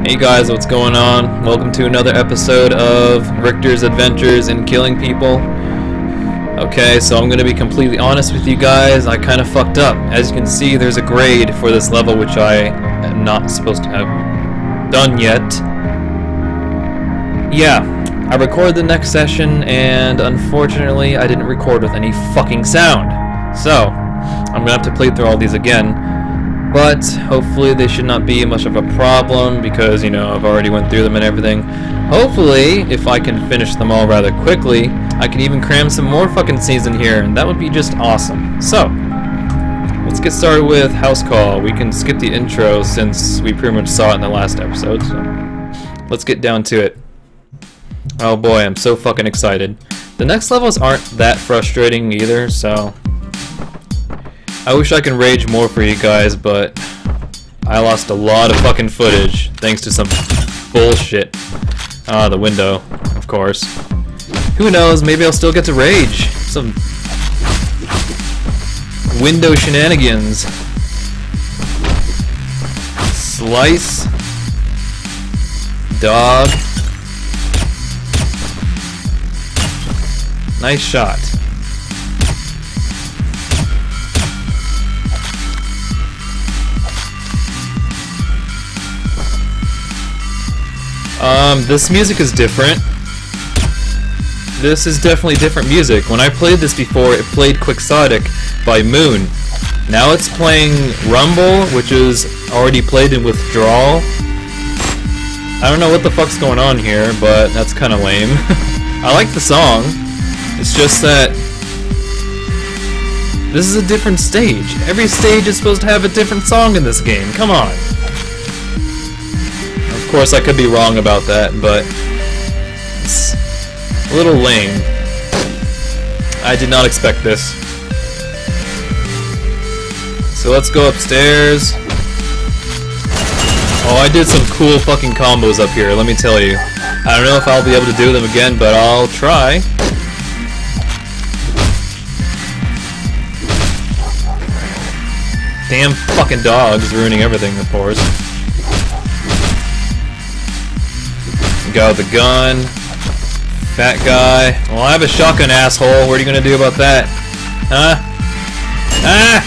Hey guys, what's going on? Welcome to another episode of Richter's Adventures in Killing People. Okay, so I'm going to be completely honest with you guys. I kind of fucked up. As you can see, there's a grade for this level which I am not supposed to have done yet. Yeah, I recorded the next session and unfortunately I didn't record with any fucking sound. So, I'm going to have to play through all these again. But hopefully they should not be much of a problem because, you know, I've already went through them and everything. Hopefully, if I can finish them all rather quickly, I can even cram some more fucking scenes in here, and that would be just awesome. So, let's get started with House Call. We can skip the intro since we pretty much saw it in the last episode, so let's get down to it. Oh boy, I'm so fucking excited. The next levels aren't that frustrating either, so I wish I could rage more for you guys, but I lost a lot of fucking footage thanks to some bullshit. The window, of course. Who knows, maybe I'll still get to rage. Some window shenanigans. Slice. Dog. Nice shot. This music is different. This is definitely different music. When I played this before, it played Quixotic by Moon. Now it's playing Rumble, which is already played in Withdrawal. I don't know what the fuck's going on here, but that's kind of lame. I like the song. It's just that this is a different stage. Every stage is supposed to have a different song in this game. Come on. Of course, I could be wrong about that, but it's a little lame. I did not expect this. So let's go upstairs. Oh, I did some cool fucking combos up here, let me tell you. I don't know if I'll be able to do them again, but I'll try. Damn fucking dogs ruining everything, of course. Guy with the gun. Fat guy. Well, I have a shotgun, asshole. What are you gonna do about that? Huh? Ah!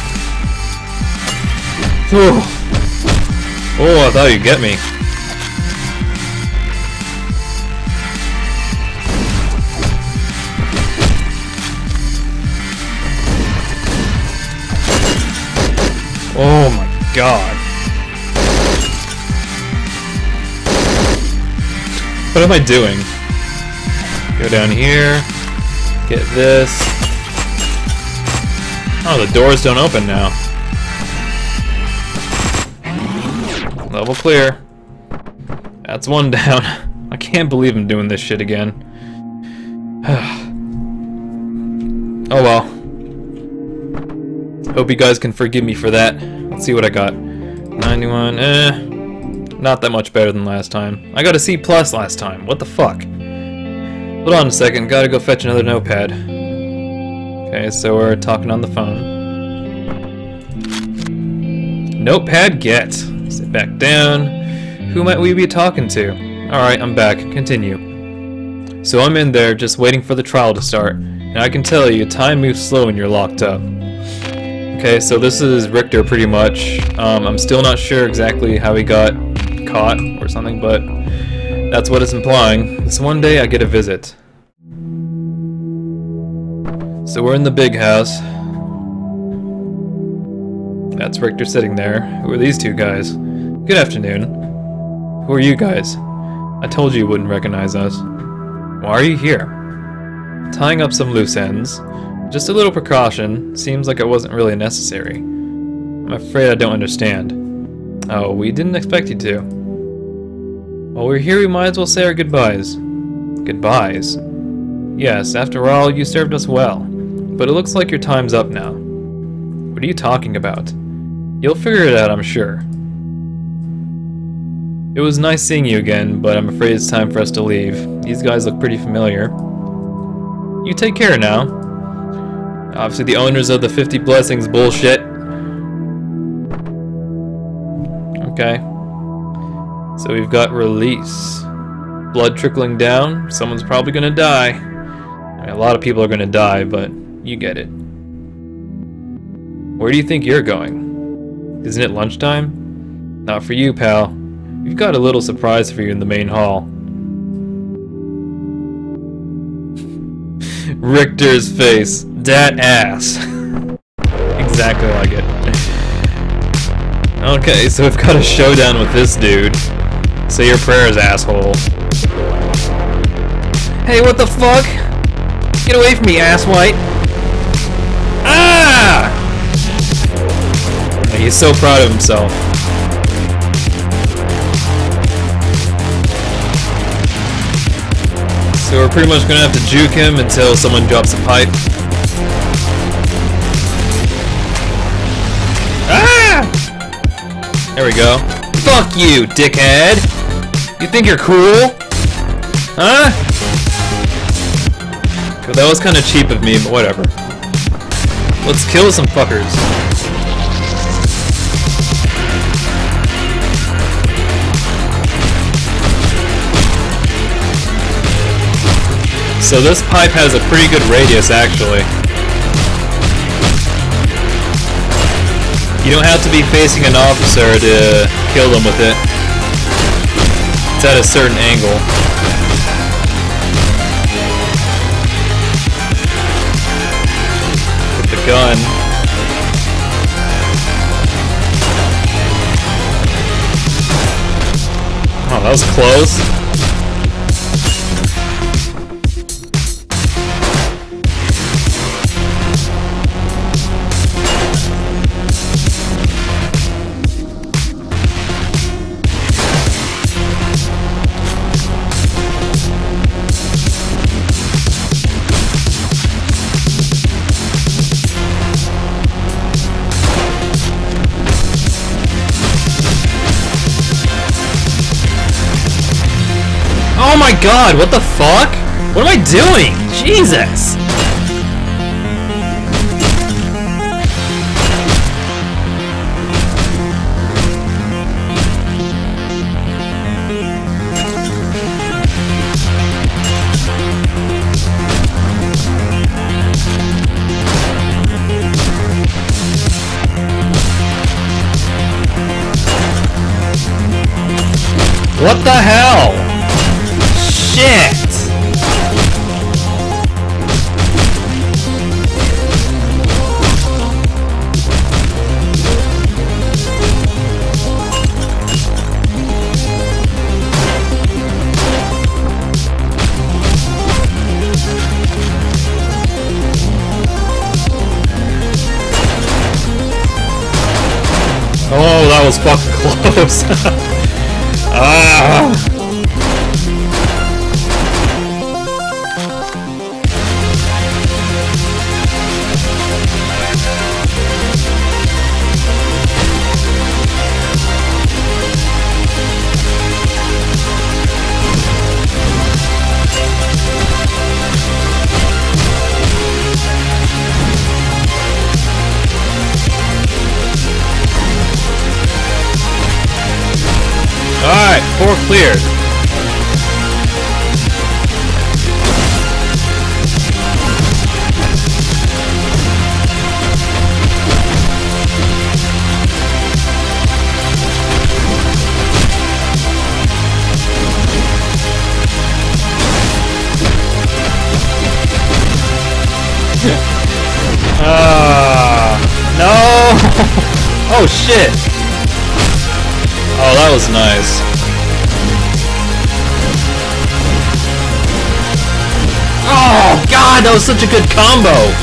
Oh, I thought you'd get me. Oh my god. What am I doing? Go down here. Get this. Oh, the doors don't open now. Level clear. That's one down. I can't believe I'm doing this shit again. Oh well. Hope you guys can forgive me for that. Let's see what I got. 91, not that much better than last time. I got a C+ last time. What the fuck? Hold on a second. Gotta go fetch another notepad. Okay, so we're talking on the phone. Notepad get. Sit back down. Who might we be talking to? Alright, I'm back. Continue. So I'm in there just waiting for the trial to start. And I can tell you, time moves slow when you're locked up. Okay, so this is Richter pretty much. I'm still not sure exactly how he got caught or something, but that's what it's implying. This one day I get a visit. So we're in the big house. That's Richter sitting there. Who are these two guys? Good afternoon. Who are you guys? I told you wouldn't recognize us. Why are you here? Tying up some loose ends. Just a little precaution. Seems like it wasn't really necessary. I'm afraid I don't understand. Oh, we didn't expect you to. While we're here, we might as well say our goodbyes. Goodbyes? Yes, after all, you served us well. But it looks like your time's up now. What are you talking about? You'll figure it out, I'm sure. It was nice seeing you again, but I'm afraid it's time for us to leave. These guys look pretty familiar. You take care now. Obviously the owners of the 50 Blessings bullshit. Okay. So we've got release. Blood trickling down. Someone's probably gonna die. I mean, a lot of people are gonna die, but you get it. Where do you think you're going? Isn't it lunchtime? Not for you, pal. We've got a little surprise for you in the main hall. Richter's face. Dat ass. Exactly like it. Okay, so we've got a showdown with this dude. Say your prayers, asshole. Hey, what the fuck? Get away from me, asswipe. Ah! He's so proud of himself. So we're pretty much gonna have to juke him until someone drops a pipe. Ah! There we go. Fuck you, dickhead! You think you're cool? Huh? Well, that was kind of cheap of me, but whatever. Let's kill some fuckers. So this pipe has a pretty good radius, actually. You don't have to be facing an officer to kill them with it. It's at a certain angle. With the gun. Oh, that was close. Oh my god, what the fuck? What am I doing? Jesus! What the hell? Shit! Oh, that was fucking close. Ah! Alright, 4 cleared. No! Oh shit! Oh, that was nice. Oh god, that was such a good combo!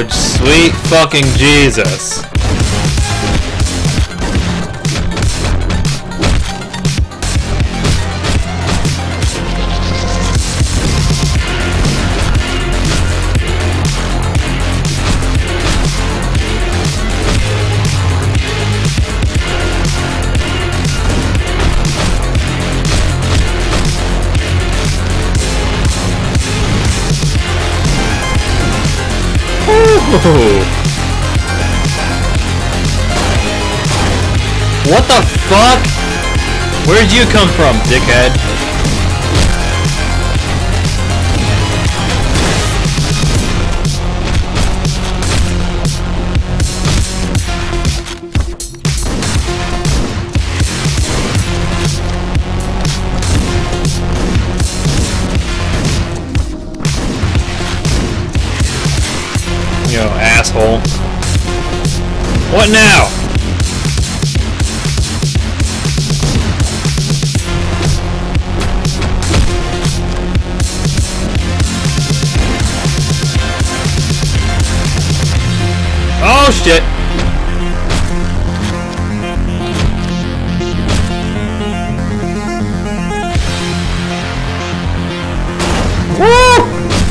Oh, sweet fucking Jesus. What the fuck? Where'd you come from, dickhead? You asshole. What now? Oh shit! Woo!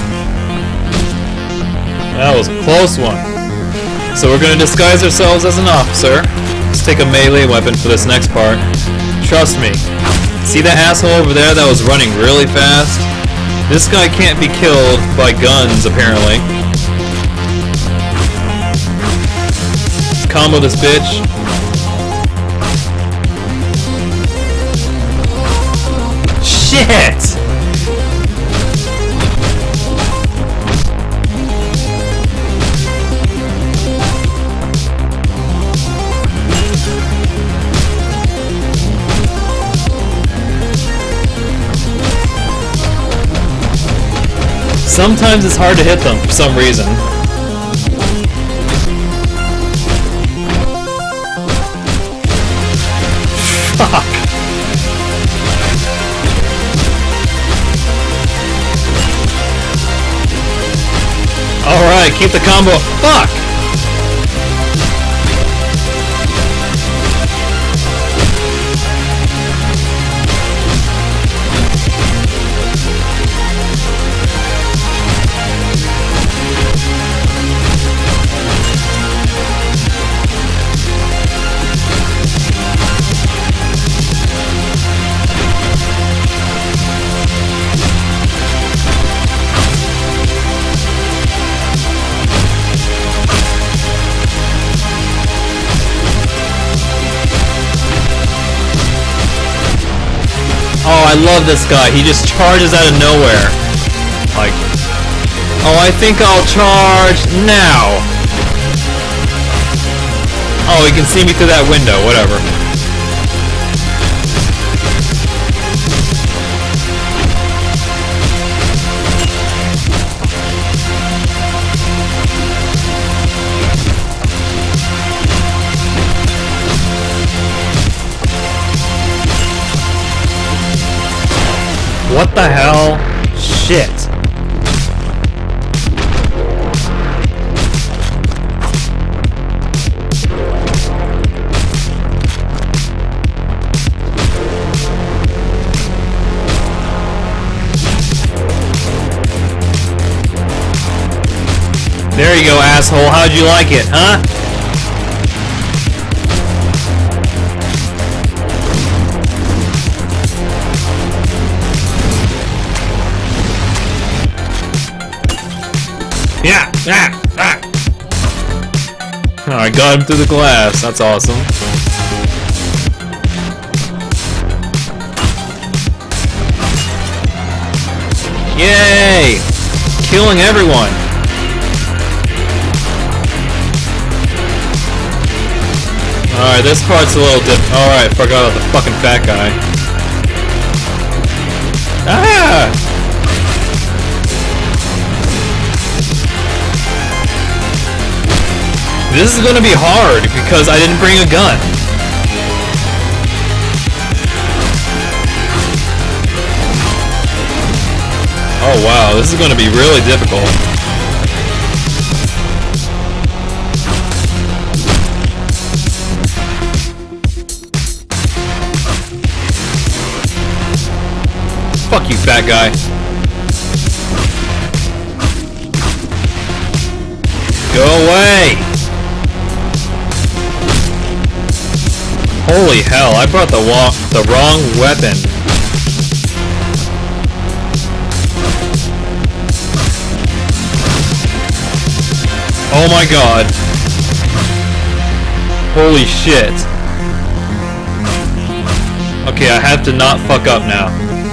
That was a close one. So we're gonna disguise ourselves as an officer. Let's take a melee weapon for this next part. Trust me. See that asshole over there that was running really fast? This guy can't be killed by guns, apparently. Combo this bitch. Shit! Sometimes it's hard to hit them for some reason. Fuck! Alright, keep the combo. Fuck! Oh, I love this guy. He just charges out of nowhere. Like, oh, I think I'll charge now. Oh, he can see me through that window. Whatever. What the hell? Shit. There you go, asshole. How'd you like it, huh? Yeah! Ah! Ah! Oh, I got him through the glass. That's awesome. Yay! Killing everyone. Alright, this part's a little Alright, forgot about the fucking fat guy. Ah! This is gonna be hard because I didn't bring a gun. Oh wow, this is gonna be really difficult. Fuck you, fat guy. Go away! Holy hell, I brought the wrong weapon. Oh my god. Holy shit. Okay, I have to not fuck up now.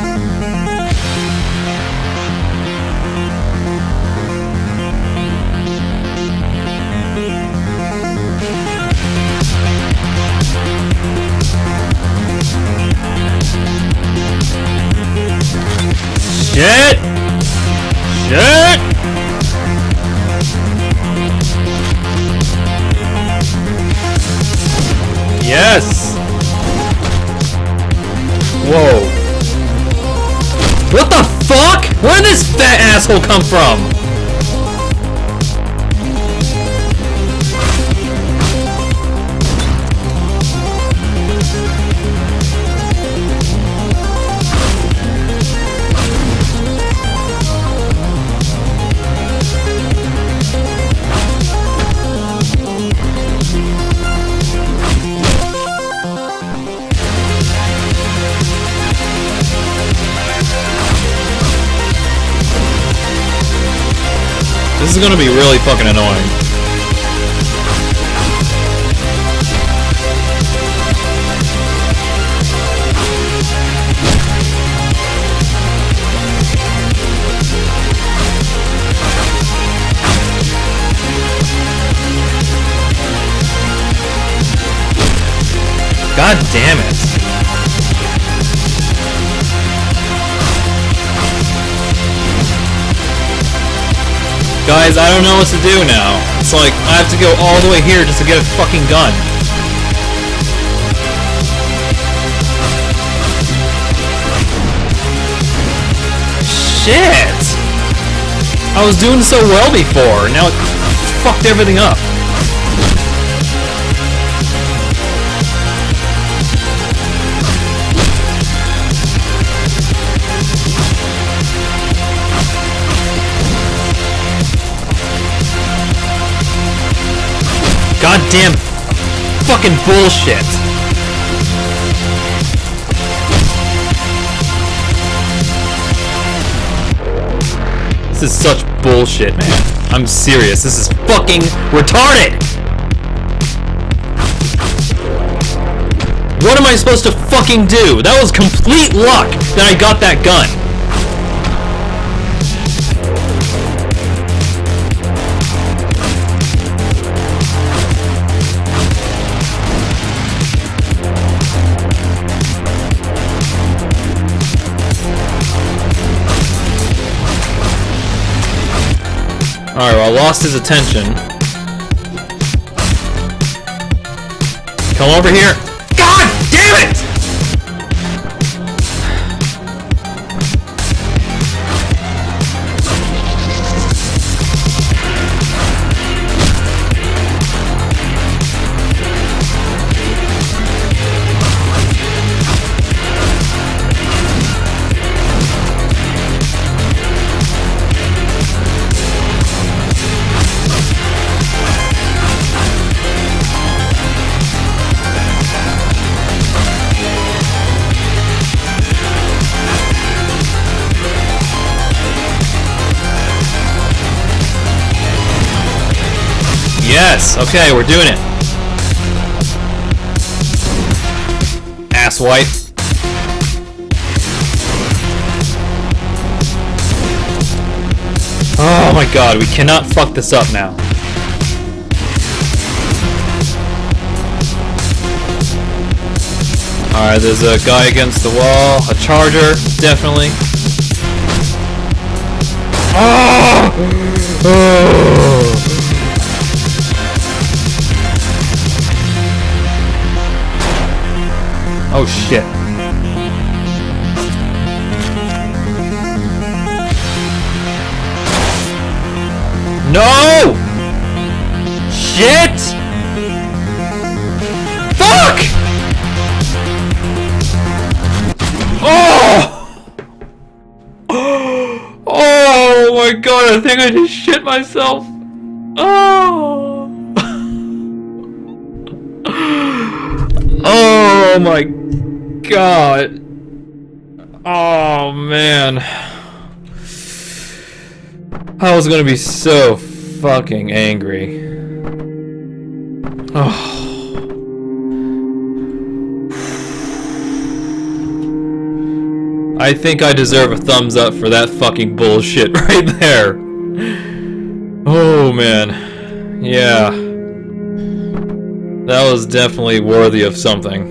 Shit! Shit! Yes! Whoa. What the fuck? Where did this fat asshole come from? This is gonna be really fucking annoying. God damn it. Guys, I don't know what to do now. It's like, I have to go all the way here just to get a fucking gun. Shit! I was doing so well before, now it fucked everything up. Goddamn fucking bullshit. This is such bullshit, man. I'm serious. This is fucking retarded. What am I supposed to fucking do? That was complete luck that I got that gun. Alright, well, I lost his attention. Come over here. God damn it! Yes, okay, we're doing it. Asswipe. Oh my god, we cannot fuck this up now. Alright, there's a guy against the wall. A charger, definitely. Oh! Oh! Oh shit. No! Shit! Fuck! Oh! god, I think I just shit myself. Oh. Oh my god. Oh man. I was gonna be so fucking angry. Oh. I think I deserve a thumbs up for that fucking bullshit right there. Oh man. Yeah. That was definitely worthy of something.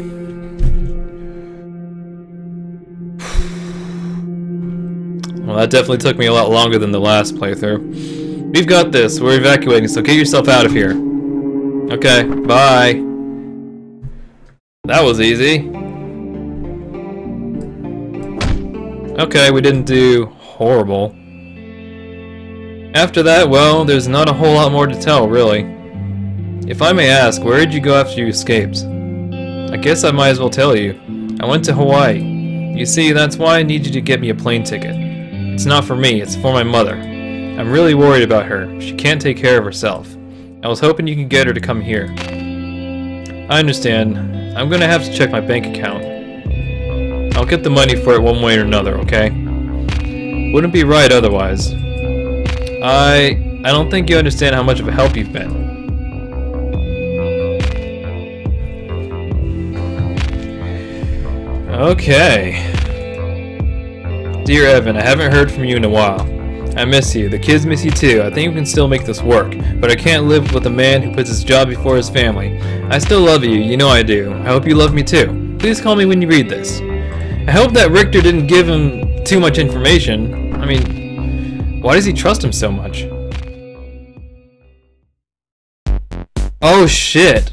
Well, that definitely took me a lot longer than the last playthrough. We've got this. We're evacuating, so get yourself out of here. Okay, bye. That was easy. Okay, we didn't do horrible. After that, well, there's not a whole lot more to tell, really. If I may ask, where did you go after you escaped? I guess I might as well tell you. I went to Hawaii. You see, that's why I need you to get me a plane ticket. It's not for me, it's for my mother. I'm really worried about her. She can't take care of herself. I was hoping you could get her to come here. I understand. I'm gonna have to check my bank account. I'll get the money for it one way or another, okay? Wouldn't be right otherwise. I don't think you understand how much of a help you've been. Okay. Dear Evan, I haven't heard from you in a while. I miss you. The kids miss you too. I think we can still make this work, but I can't live with a man who puts his job before his family. I still love you. You know I do. I hope you love me too. Please call me when you read this. I hope that Richter didn't give him too much information. I mean, why does he trust him so much? Oh shit.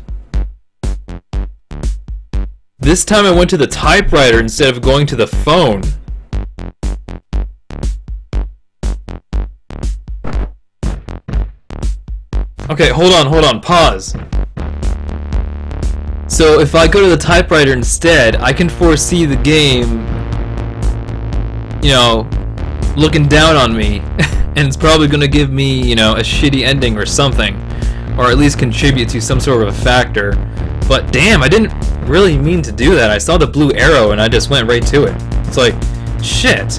This time I went to the typewriter instead of going to the phone. Okay, hold on, pause. So if I go to the typewriter instead, I can foresee the game, you know, looking down on me, and it's probably gonna give me, you know, a shitty ending or something, or at least contribute to some sort of a factor. But damn, I didn't really mean to do that. I saw the blue arrow and I just went right to it. It's like, shit.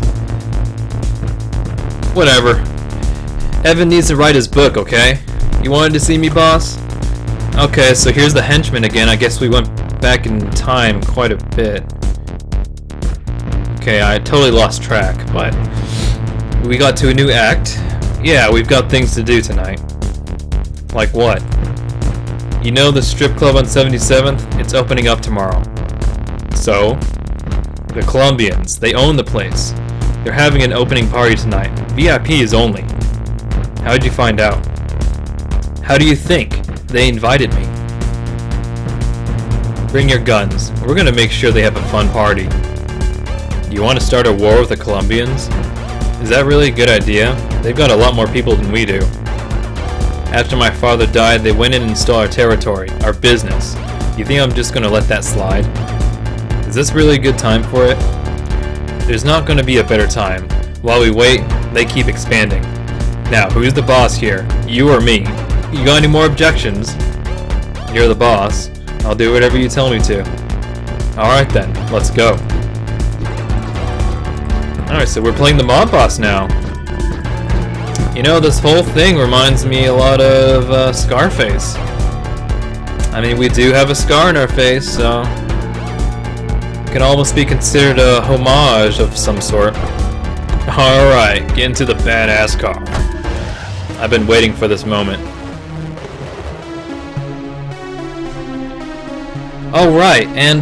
Whatever. Evan needs to write his book, okay? You wanted to see me, boss? Okay, so here's the henchman again. I guess we went back in time quite a bit. Okay, I totally lost track, but we got to a new act. Yeah, we've got things to do tonight. Like what? You know the strip club on 77th? It's opening up tomorrow. So? The Colombians, they own the place. They're having an opening party tonight. VIP is only. How'd you find out? How do you think? They invited me. Bring your guns. We're gonna make sure they have a fun party. You want to start a war with the Colombians? Is that really a good idea? They've got a lot more people than we do. After my father died, they went in and stole our territory, our business. You think I'm just gonna let that slide? Is this really a good time for it? There's not gonna be a better time. While we wait, they keep expanding. Now, who's the boss here? You or me? You got any more objections? You're the boss. I'll do whatever you tell me to. Alright then, let's go. Alright, so we're playing the mob boss now. You know, this whole thing reminds me a lot of Scarface. I mean, we do have a scar in our face, so it can almost be considered a homage of some sort. Alright, get into the badass car. I've been waiting for this moment. Alright, and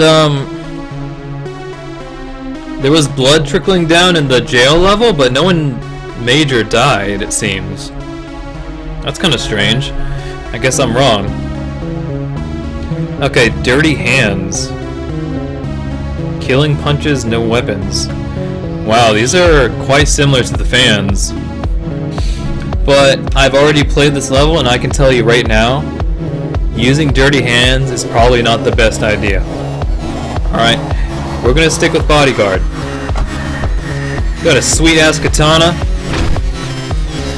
there was blood trickling down in the jail level, but no one major died, it seems. That's kind of strange. I guess I'm wrong. Okay, dirty hands. Killing punches, no weapons. Wow, these are quite similar to the fans. But I've already played this level and I can tell you right now, using dirty hands is probably not the best idea. Alright, we're gonna stick with bodyguard. Got a sweet ass katana.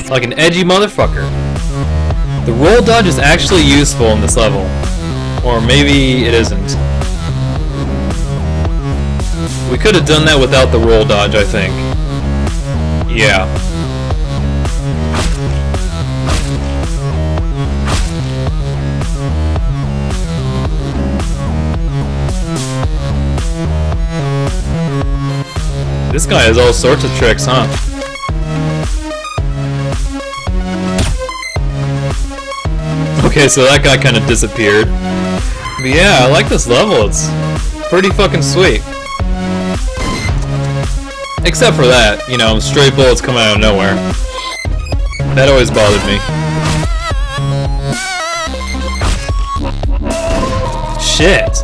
Like an edgy motherfucker. The roll dodge is actually useful in this level. Or maybe it isn't. We could have done that without the roll dodge, I think. Yeah. This guy has all sorts of tricks, huh? Okay, so that guy kind of disappeared. But yeah, I like this level. It's pretty fucking sweet. Except for that, you know, straight bullets coming out of nowhere. That always bothered me. Shit.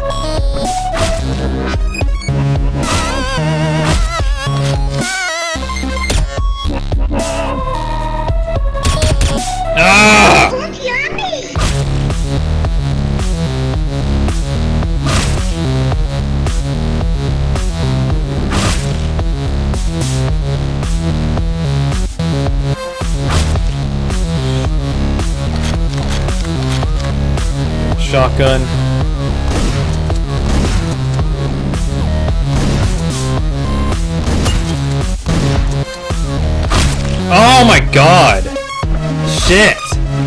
Ah! Shotgun. Oh my god! Shit!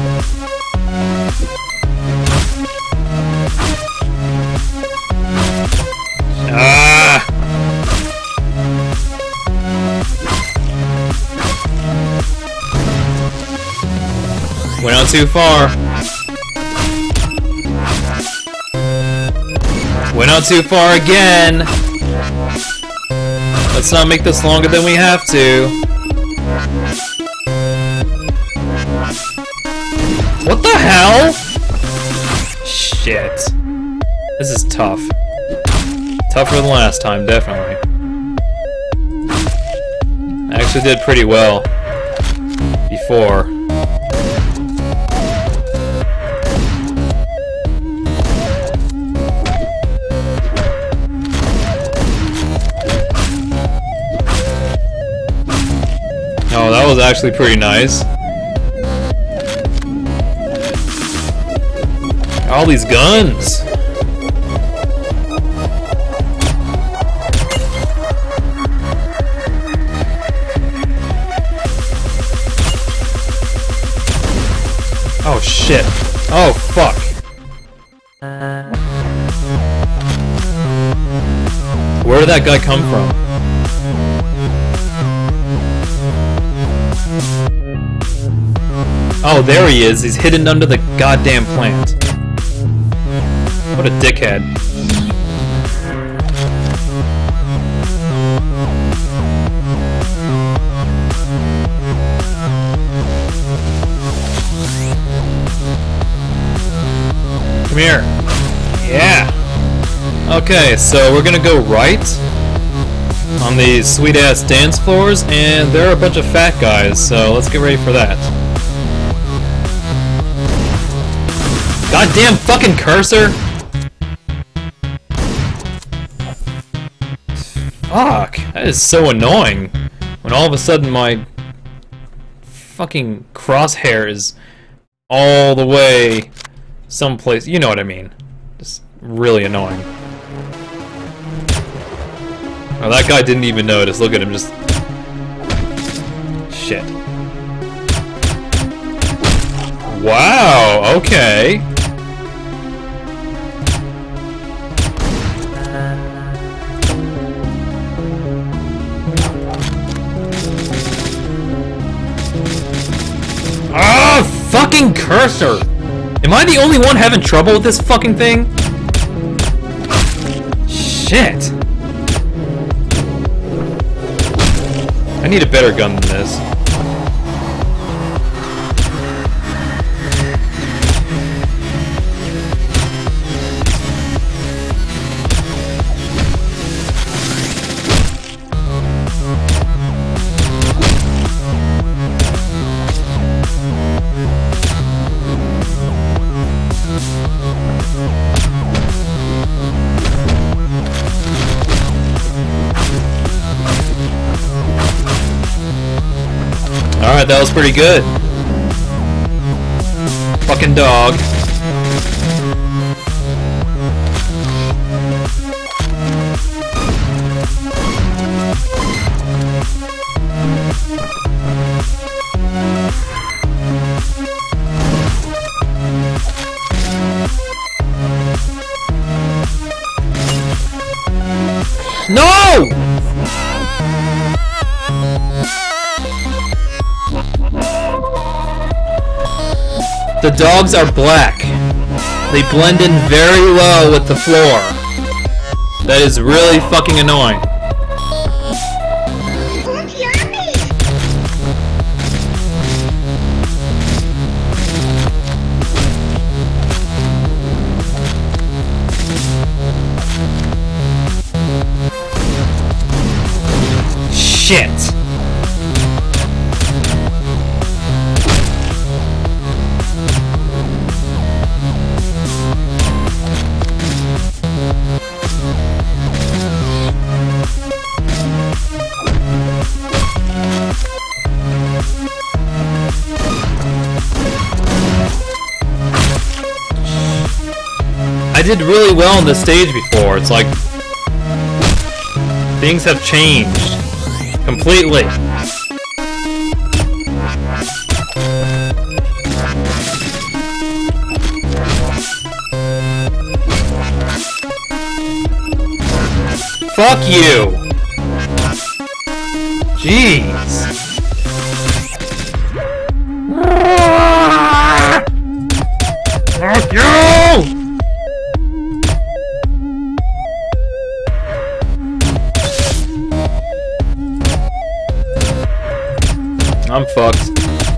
Ah! Went out too far. Went out too far again. Let's not make this longer than we have to. What the hell? Shit. This is tough. Tougher than last time, definitely. I actually did pretty well before. Oh, that was actually pretty nice. All these guns! Oh shit. Oh fuck. Where did that guy come from? Oh, there he is. He's hidden under the goddamn plant. What a dickhead. Come here. Yeah. Okay, so we're gonna go right on these sweet-ass dance floors, and there are a bunch of fat guys, so let's get ready for that. Goddamn fucking cursor! Fuck, that is so annoying. When all of a sudden my fucking crosshair is all the way someplace, you know what I mean. Just really annoying. Oh, that guy didn't even notice. Look at him, just... Shit. Wow, okay. Ah, fucking cursor! Am I the only one having trouble with this fucking thing? Shit. I need a better gun than this. Alright, that was pretty good. Fucking dog. No! The dogs are black. They blend in very well with the floor. That is really fucking annoying. Shit. I did really well on this stage before. It's like things have changed completely. Fuck you. Jeez. Fuck you! I'm fucked.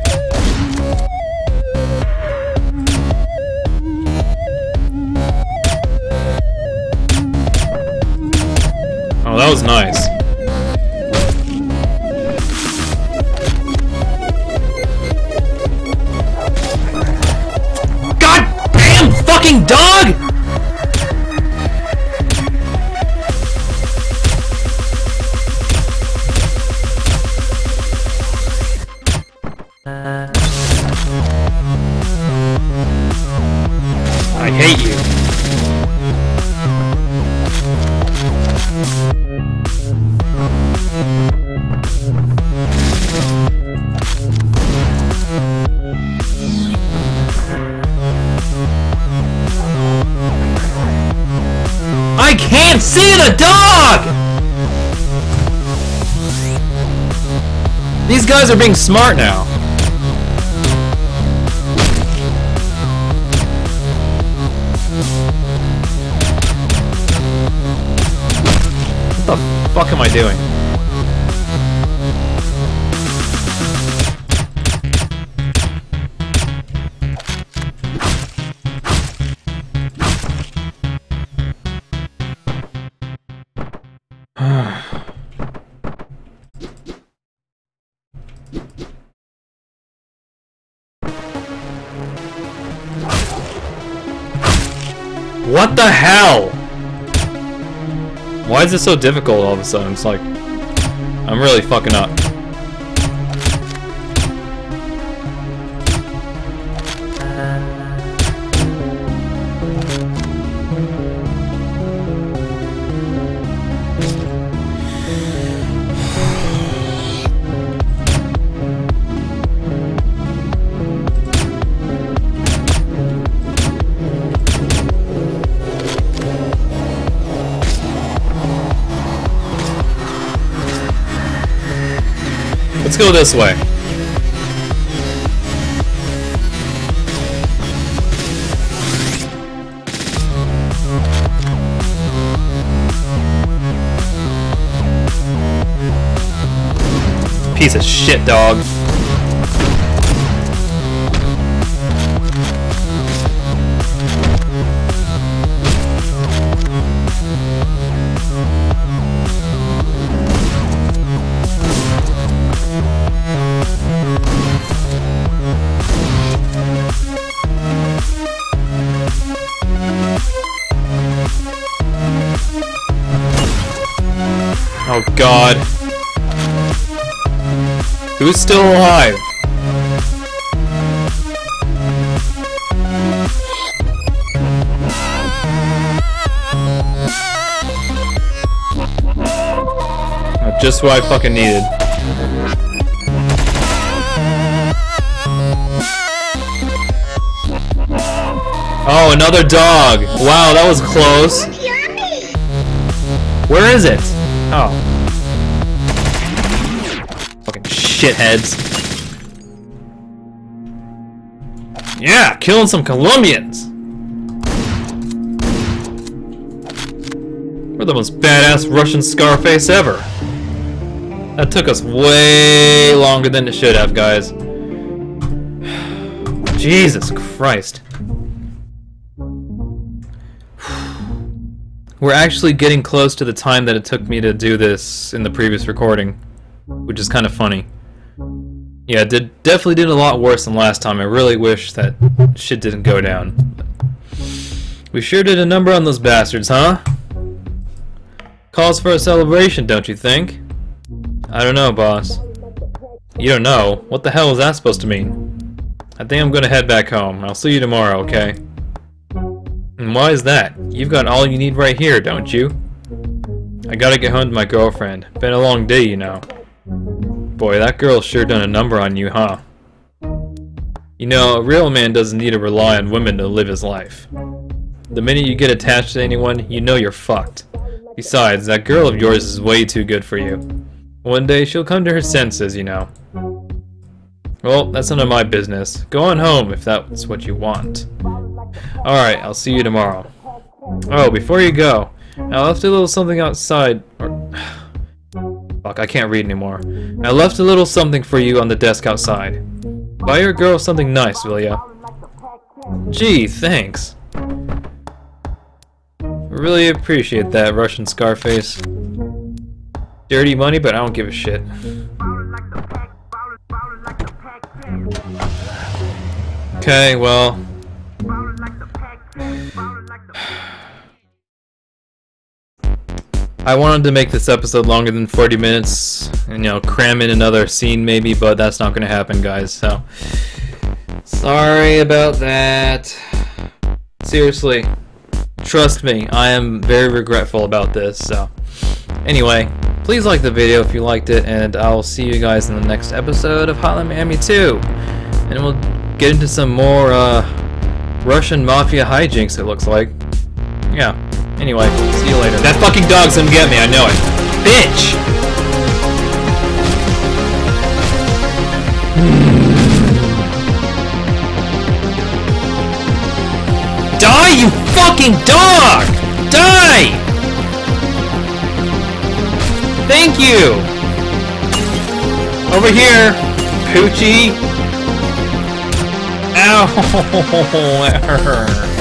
Oh, that was nice. God damn fucking dog! I hate you. I can't see the dog! These guys are being smart now. What the fuck am I doing? What the hell? Why is this so difficult all of a sudden? It's like, I'm really fucking up. Let's go this way. Piece of shit, dog. Oh God. Who's still alive? Just what I fucking needed. Oh, another dog! Wow, that was close. Where is it? Oh. Fucking shitheads. Yeah, killing some Colombians! We're the most badass Russian Scarface ever. That took us way longer than it should have, guys. Jesus Christ. We're actually getting close to the time that it took me to do this in the previous recording, which is kind of funny. Yeah, definitely did a lot worse than last time. I really wish that shit didn't go down. We sure did a number on those bastards, huh? Calls for a celebration, don't you think? I don't know, boss. You don't know? What the hell is that supposed to mean? I think I'm gonna head back home. I'll see you tomorrow, okay? And why is that? You've got all you need right here, don't you? I gotta get home to my girlfriend. Been a long day, you know. Boy, that girl's sure done a number on you, huh? You know, a real man doesn't need to rely on women to live his life. The minute you get attached to anyone, you know you're fucked. Besides, that girl of yours is way too good for you. One day, she'll come to her senses, you know. Well, that's none of my business. Go on home if that's what you want. Alright, I'll see you tomorrow. Oh, before you go, I left a little something outside. Fuck, I can't read anymore. I left a little something for you on the desk outside. Buy your girl something nice, will ya? Gee, thanks. Really appreciate that, Russian Scarface. Dirty money, but I don't give a shit. Okay, well... I wanted to make this episode longer than 40 minutes, and, you know, cram in another scene maybe, but that's not gonna happen, guys, so... Sorry about that. Seriously. Trust me, I am very regretful about this, so... Anyway, please like the video if you liked it, and I'll see you guys in the next episode of Hotline Miami 2. And we'll get into some more, Russian Mafia hijinks, it looks like. Yeah. Anyway, see you later. That fucking dog's gonna get me, I know it. Bitch! Die, you fucking dog! Die! Thank you! Over here, Poochie! Ow!